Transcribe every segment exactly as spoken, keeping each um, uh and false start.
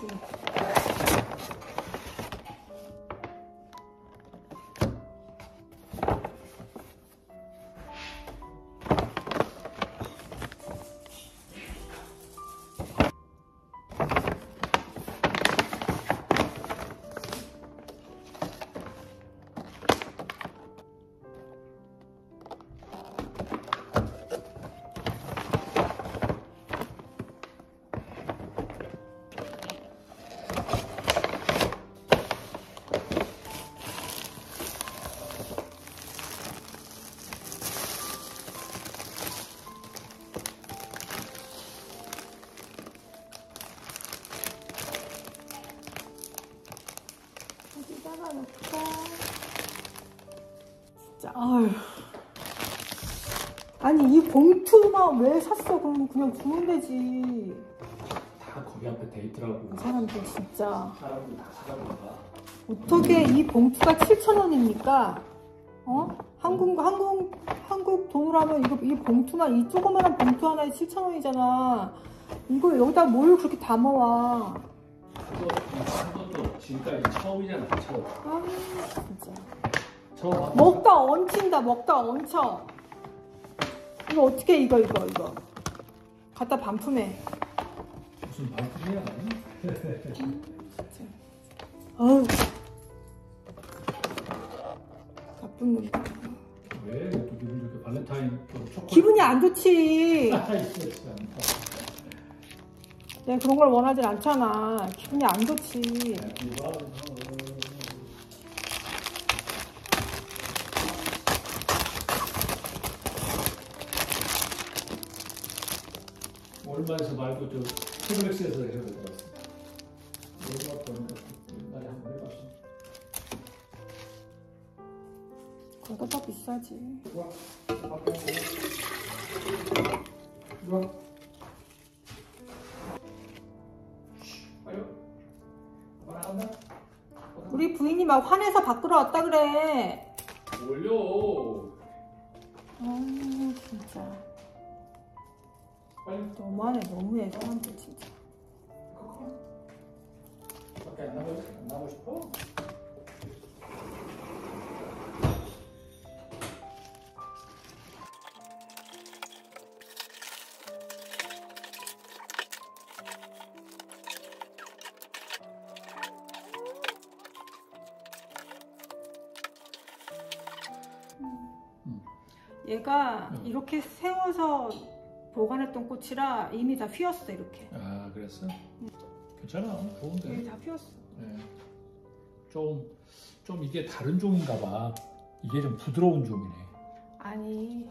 해야지. 여기다가 놓고. 진짜 아유. 아니 이 봉투만 왜 샀어? 그럼 그냥 주면 되지. 다 거기 앞에 데이트라고. 그 사람들 진짜. 사람들 다 사가니까. 어떻게 이 봉투가 칠천 원입니까? 어? 한국 한국 한국 돈으로 하면 이거 이 봉투만 이 조그마한 봉투 하나에 칠천 원이잖아. 이거 여기다 뭘 그렇게 담아와? 그것도 지금까지 처음이잖아. 처음. 아 진짜. 처음. 먹다 얹힌다. 먹다 얹혀. 이거 어떻게 이거 이거 이거 갖다 반품해. 무슨 반품이야? 어우 나쁜 놈. 왜? 또 기분 좋게 발렌타인 또 초콜릿. 기분이 안 좋지. 아, 있어, 있어. 내가 그런 걸 원하진 않잖아. 기분이 안 좋지. 월마에서 말고 저 태블렉스에서 해서 들었어. 월마 버는 거 옛날에 한번 해봤어. 그거 더 비싸지. 좋아. 좋아. 우리 부인이 막 화내서 밖으로 왔다 그래. 올려. 아 진짜. 빨리. 너무하네. 너무해 사람들 진짜. 밖에 안 나가고 안 나가고 싶어? 얘가 응. 이렇게 세워서 보관했던 꽃이라 이미 다 휘었어 이렇게. 아 그랬어? 응. 괜찮아. 좋은데. 이미 다 휘었어. 네. 좀, 좀 이게 다른 종인가 봐. 이게 좀 부드러운 종이네. 아니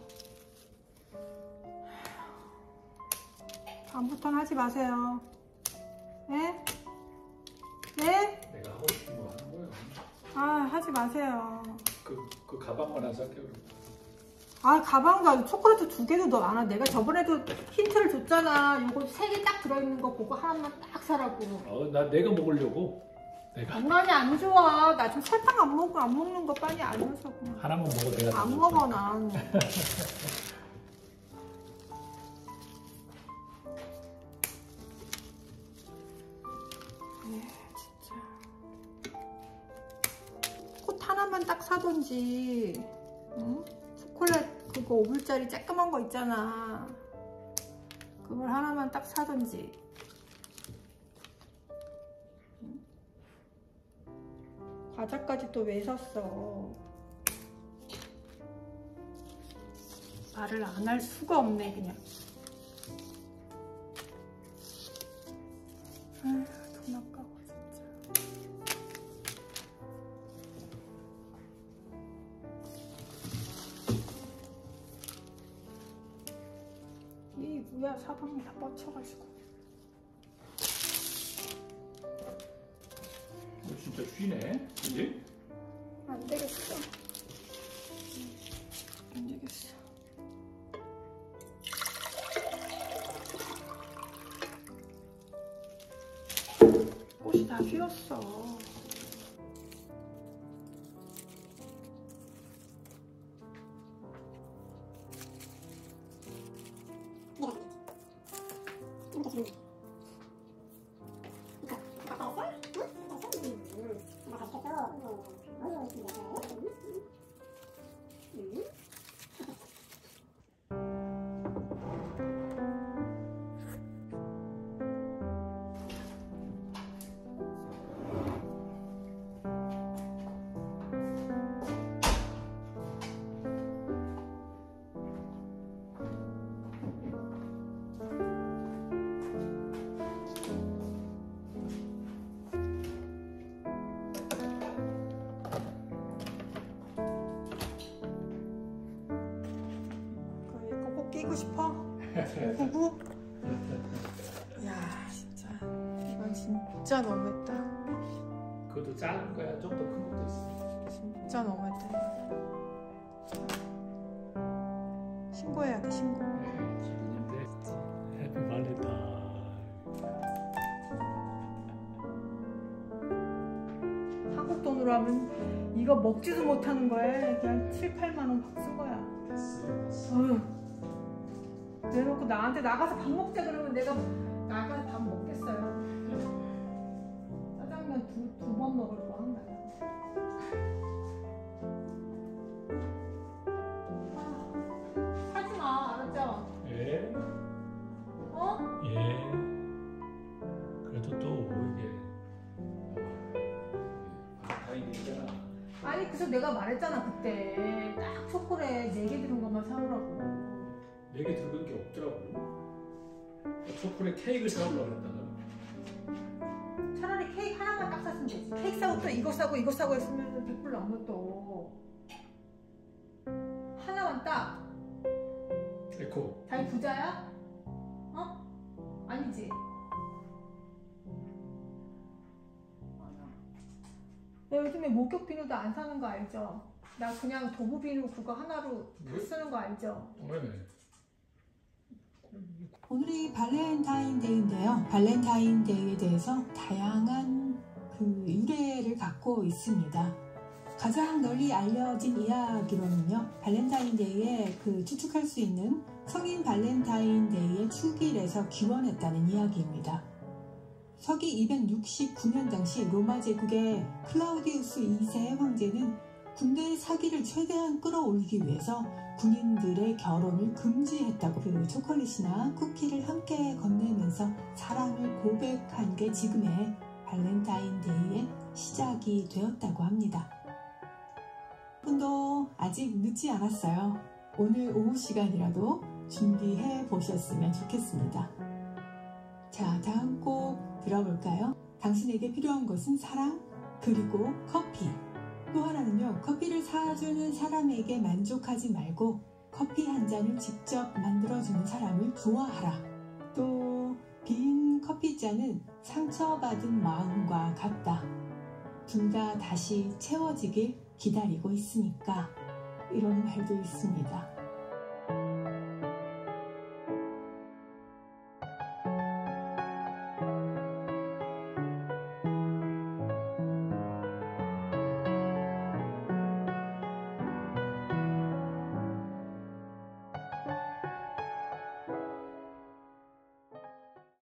다음부터는 하지 마세요. 네? 네? 내가 하고 싶은 거 하는 거야. 아 하지 마세요. 그, 그 가방만 안 살게 그래. 아 가방도 초콜릿 두 개도 너 안 와. 내가 저번에도 힌트를 줬잖아. 요거 세 개 딱 들어있는 거 보고 하나만 딱 사라고. 어, 나 내가 먹으려고. 내가 장난이 안 좋아. 나 지금 설탕 안 먹고 안 먹는 거 빨리 알면서 그냥. 하나만 먹어. 내가 안 먹어 난. 네, 진짜. 꽃 하나만 딱 사든지. 응? 초콜릿 그거 오 불짜리 쬐끄만 거 있잖아. 그걸 하나만 딱 사든지. 응? 과자까지 또 왜 샀어? 말을 안 할 수가 없네 그냥. 아휴 돈 아까워 진짜. 이 뭐야 사방이 다 뻗쳐가지고. 어, 진짜 쥐네. 이게? 안 되겠어. 안 되겠어. 꽃이 다 휘었어. 끼고 싶어? 오구구? 야 진짜 이건 진짜 너무했다. 그것도 작은 거야? 좀 더 큰 것도 있어. 진짜 너무했다. 신고해야 돼, 신고. 네, 기분인데. 해피 발렌타인. 한국 돈으로 하면 이거 먹지도 못하는 거에 그냥 칠, 팔만 원 확 쓴 거야. 됐어. 어휴. 내놓고 나한테 나가서 밥 먹자 그러면 내가 나가서 밥 먹겠어요. 짜장면 두, 두 번 먹으려고 한다. 아, 하지 마, 알았죠? 예? 어? 예. 그래도 또 이게 다행히 있잖아. 아니 그래서 내가 말했잖아 그때 딱 초콜릿 네 개 들은 것만 사오라고. 네 개 들어간 게 없더라고. 초콜릿 케이크를 사오려고 그랬다가 차라리 케이크 하나만 딱 샀으면 되지. 케이크 사고 또 이거 사고 이거 사고 했으면 백 불 넘어 또. 하나만 딱. 에코. 자기 부자야? 어? 아니지? 나 요즘에 목욕 비누도 안 사는 거 알죠? 나 그냥 도구 비누 그거 하나로 다 쓰는 거 알죠? 네. 오늘이 발렌타인데이인데요. 발렌타인데이에 대해서 다양한 그 유래를 갖고 있습니다. 가장 널리 알려진 이야기로는요, 발렌타인데이에 그 추측할 수 있는 성인 발렌타인데이의 축일에서 기원했다는 이야기입니다. 서기 이백육십구 년 당시 로마 제국의 클라우디우스 이 세 황제는 군대의 사기를 최대한 끌어올리기 위해서 군인들의 결혼을 금지했다고 그 초콜릿이나 쿠키를 함께 건네면서 사랑을 고백한 게 지금의 발렌타인데이의 시작이 되었다고 합니다. 여러분도 아직 늦지 않았어요. 오늘 오후 시간이라도 준비해 보셨으면 좋겠습니다. 자, 다음 곡 들어볼까요? 당신에게 필요한 것은 사랑, 그리고 커피. 또 하나는요, 커피를 사주는 사람에게 만족하지 말고 커피 한 잔을 직접 만들어주는 사람을 좋아하라. 또 빈 커피잔은 상처받은 마음과 같다. 둘 다 다시 채워지길 기다리고 있으니까, 이런 말도 있습니다.